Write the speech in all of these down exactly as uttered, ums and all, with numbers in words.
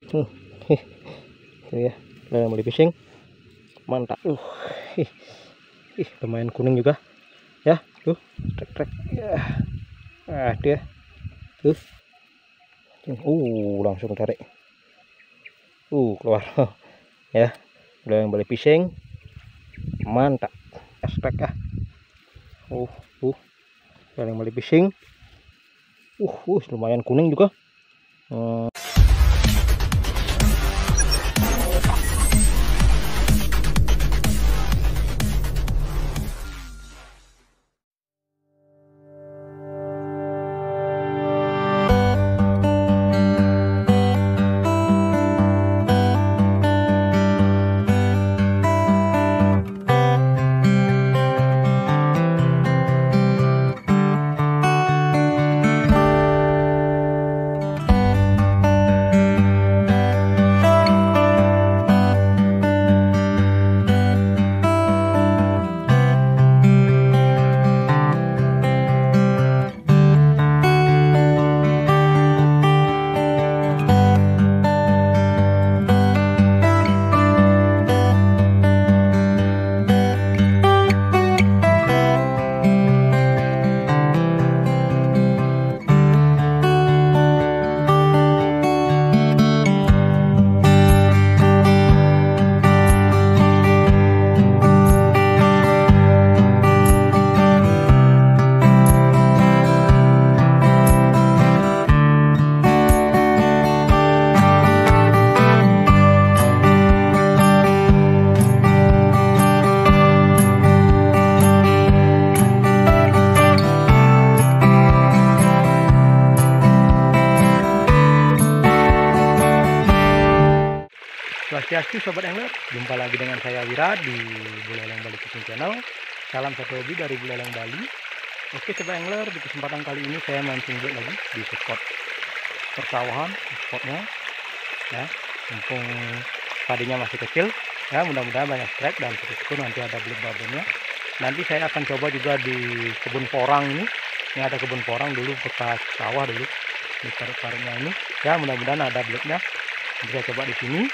Hmm. Tuh ya, udah mulai fishing. Mantap. Uh. Ih, ih, lumayan kuning juga. Ya, tuh, trek-trek. Ya. Ah, dia. Tuh. Uh, langsung tarik. Uh, keluar. Ya, udah yang balik fishing. Mantap. Hashtag ah. Uh, uh. Udah yang balik fishing. Uh, uh, lumayan kuning juga. Hmm. Swastiastu Sobat Angler, jumpa lagi dengan saya Wira di Buleleng Bali Fishing Channel. Salam satu hobi dari Buleleng Bali. Oke Sobat Angler, di kesempatan kali ini saya mancing buat lagi di spot persawahan, spotnya ya, mumpung padinya masih kecil ya, mudah-mudahan banyak strike dan syukur nanti ada belut babonnya. Nanti saya akan coba juga di kebun porang ini. Ini ada kebun porang dulu bekas sawah dulu di parit-paritnya ini ya, mudah-mudahan ada belutnya. Nanti saya coba di sini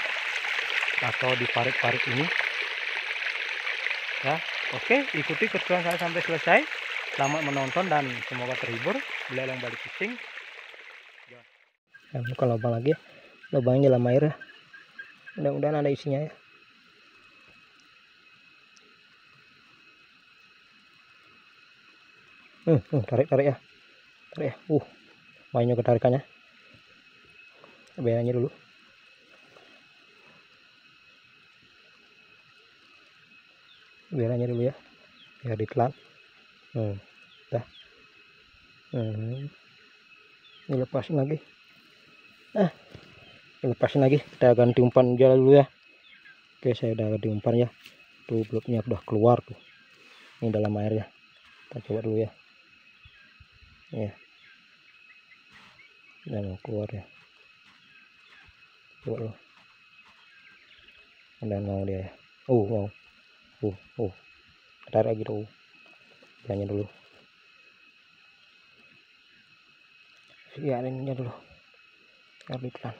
atau di parit-parit ini ya. Oke, ikuti keseruan saya sampai selesai. Selamat menonton dan semoga terhibur. Buleleng Bali Fishing ya. Nah, buka lubang lagi ya, lubangnya dalam air ya, mudah-mudahan ada isinya ya. Hmm, hmm, tarik tarik ya, tarik ya. Uh mainnya ketarikannya, biarnya dulu. Biarnya dulu ya, biar ditelan. Hmm, dah. Hmm. Ini lepasin lagi. Ah, lepasin lagi. Kita ganti umpan aja dulu ya. Oke, saya udah ganti umpan ya. Tuh belutnya udah keluar tuh. Ini dalam air ya. Kita coba dulu ya. Ya. Dan keluar ya. Coba dulu. Dan mau dia ya. Oh, mau. Uh, uh. Tarik lagi tuh. Biarnya dulu. Biarinnya dulu. Biar ditelan.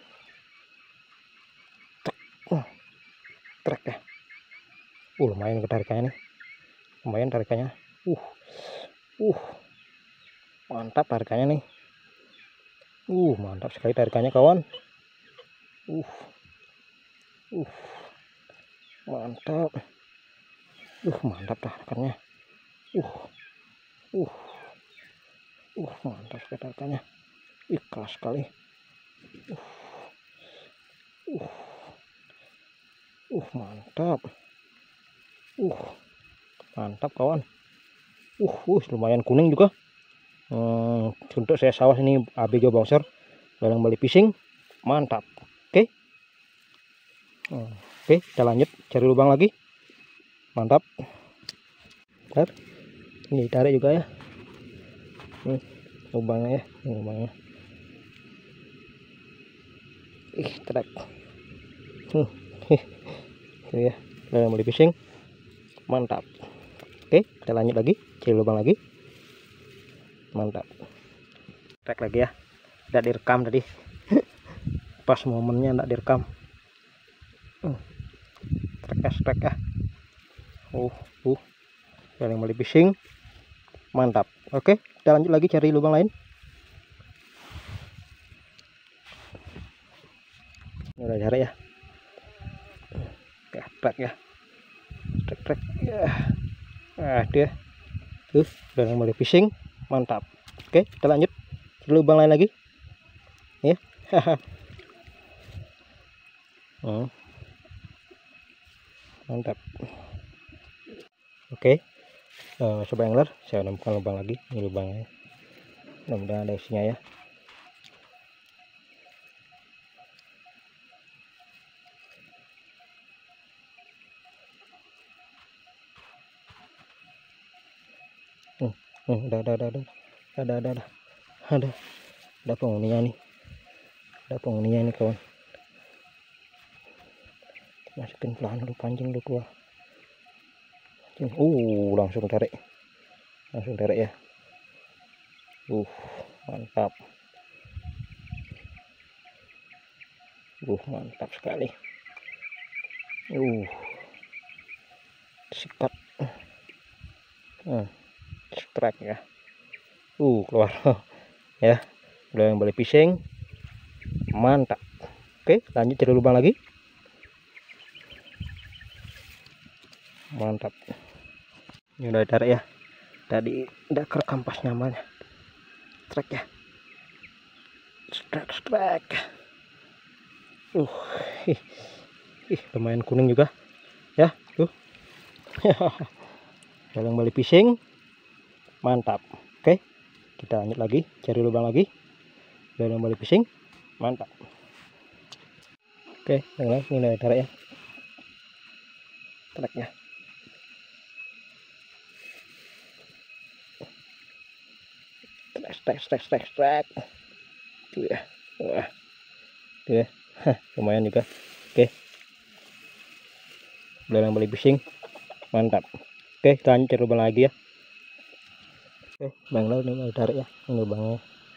Uh, trek ya. Uh, lumayan ketarikannya nih. Lumayan tarikannya. Uh. Uh. Mantap tarikannya nih. Uh, mantap sekali tarikannya kawan. Uh. Uh. Mantap. Uh, mantap tarikannya. Uh. Uh. Uh, mantap sekali tarikannya. Ikhlas sekali. Uh. Uh. Uh, mantap. Uh. Mantap kawan. Uh, uh lumayan kuning juga. Hmm, untuk saya sawah ini A B G bouncer Buleleng Bali Fishing. Mantap. Oke. Hmm, oke, kita lanjut cari lubang lagi. Mantap. Bentar. Ini tarik juga ya. Hmm, lubangnya ya, ini lubangnya. Ih, trek. Hmm. Itu ya, Buleleng Bali Fishing. Mantap. Oke, kita lanjut lagi, cari lubang lagi. Mantap. Trek lagi ya. Tidak direkam tadi. pas momennya enggak direkam. uh, strek ya strek ya uh uh yang beli fishing mantap. Oke, kita lanjut lagi cari lubang lain. Ini udah cari ya. Oke, strek ya strek strek ya. Ah dia tuh udah yang beli fishing mantap. Oke, kita lanjut cari lubang lain lagi ya. hmm. Mantap. Oke, uh, sobat angler, saya menemukan lubang lagi. Ini lubangnya, mudah-mudahan ada isinya ya. Hmm, hmm, ada, ada, ada, ada, ada, ada, ada, ada, ada penghuninya nih, ada penghuninya nih kawan. Masukin pelan dulu, pancing dulu keluar. Uh, langsung tarik, langsung tarik ya. Uh, mantap. Uh, mantap sekali. Uh, sikat. Hmm, strike ya. Uh, keluar. Ya, udah yang balik fishing. Mantap. Oke, lanjut cari lubang lagi. Mantap. Ini udah tarik ya. Tadi udah kerekam pas nyaman. Strike ya. Strike strike. Uh, ih, ih, lumayan kuning juga. Ya, tuh. Yang balik fishing. Mantap. Oke, kita lanjut lagi cari lubang lagi. Yang balik fishing. Mantap. Oke, yang lain ini udah tarik ya. Strike ya. Strike strike strike strike. Tuh ya. Wah. Tuh ya. Hah, lumayan juga. Oke. Udah yang balik fishing. Mantap. Oke, kita lanjut cari lubang lagi ya. Oke, bang laut ini udah tarik ya. Ini lubangnya.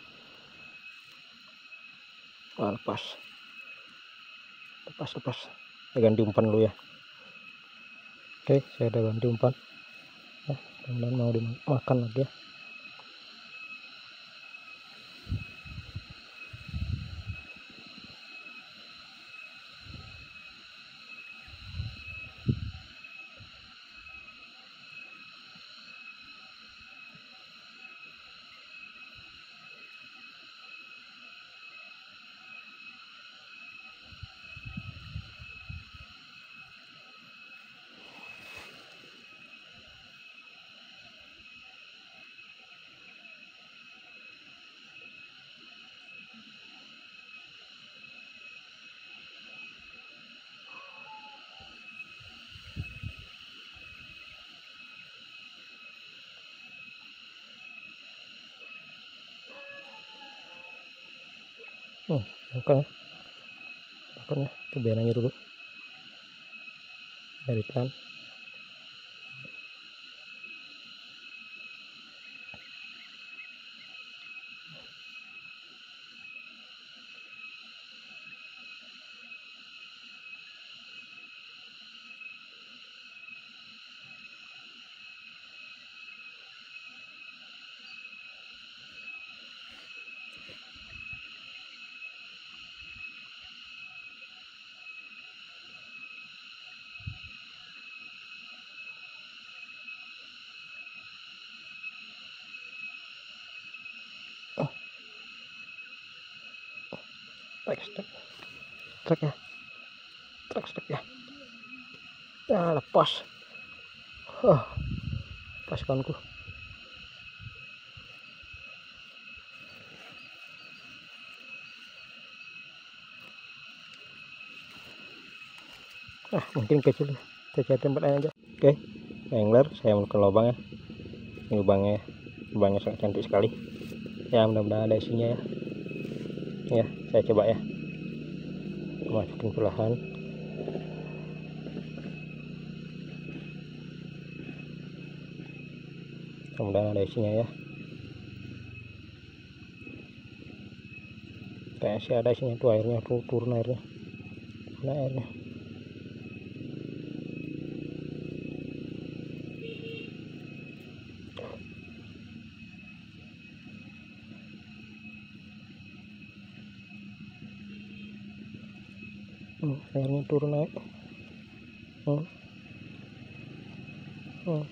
Wah, lepas. Lepas lepas. Saya ganti umpan dulu ya. Oke, saya udah ganti umpan. Nah, mudah-mudahan mau dimakan lagi ya. Hmm, makan ya. Makan ya, kebiarannya dulu. Dari pelan. Oh, strike strike. Strike ya. Strike strike ya. Ya, lepas. Oh, pas kawanku. Ah, mungkin kecil. Kita cari tempat lain aja. Oke, angler, saya menemukan lubang ya. Ini lubangnya, lubangnya sangat cantik sekali. Ya, mudah-mudahan ada isinya ya. Ya, saya coba ya. Masukin perlahan. Mudah-mudahan ada isinya ya. kayak sih ada isinya tuh airnya tuh, turun airnya, nah airnya. Hmm, airnya turun naik. Hmm. Hmm.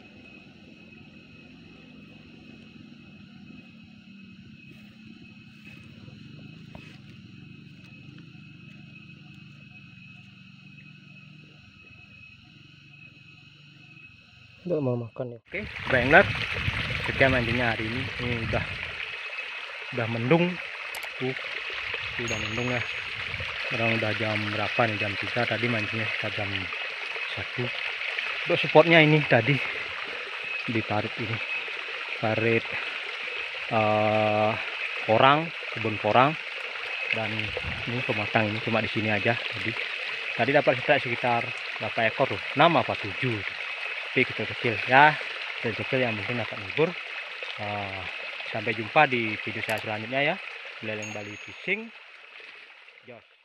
Udah mau makan ya. Oke, Bangler. Sekian mancingnya hari ini. Ini udah udah mendung. Tuh, udah mendung ya. Sekarang udah jam berapa nih? Jam tiga. Tadi mancingnya sekitar jam satu. Untuk spotnya ini tadi di parit ini. Parit uh, porang, kebun porang. Dan ini pematang ini cuma di sini aja tadi. Tadi dapat sekitar berapa ekor tuh? enam apa tujuh. Tapi kecil-kecil ya, kecil-kecil yang mungkin dapat libur. Uh, sampai jumpa di video saya selanjutnya ya. Buleleng Bali Fishing. Jos.